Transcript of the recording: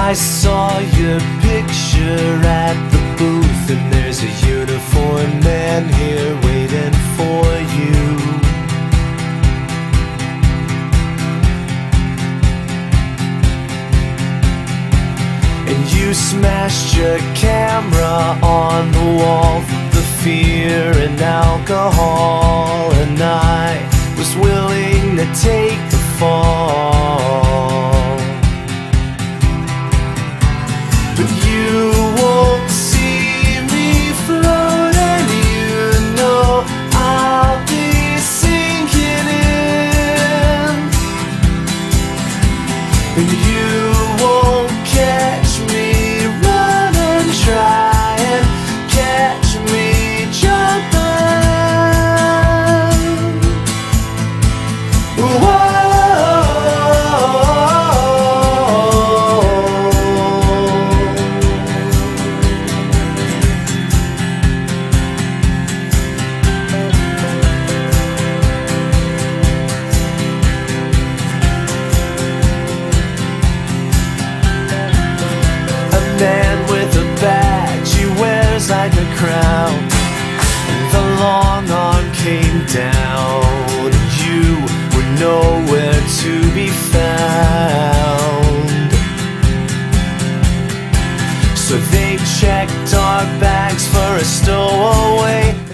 I saw your picture at the booth, and there's a uniformed man here waiting for you. And you smashed your camera on the wall from the fear and alcohol, and I was willing to take the fall. But you won't see me float, and you know I'll be sinking in. And you won't catch me running, try and catch me jumping. Whoa. Man with a badge he wears like a crown, the long arm came down, and you were nowhere to be found. So they checked our bags for a stowaway,